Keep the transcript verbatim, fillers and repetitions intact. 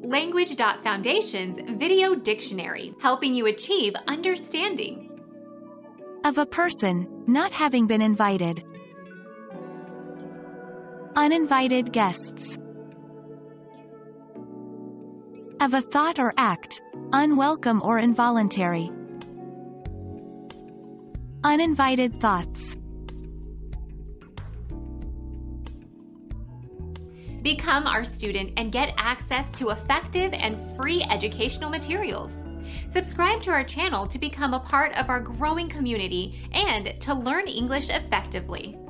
Language Foundation's Video Dictionary, helping you achieve understanding. Of a person not having been invited. Uninvited guests. Of a thought or act, unwelcome or involuntary. Uninvited thoughts. Become our student and get access to effective and free educational materials. Subscribe to our channel to become a part of our growing community and to learn English effectively.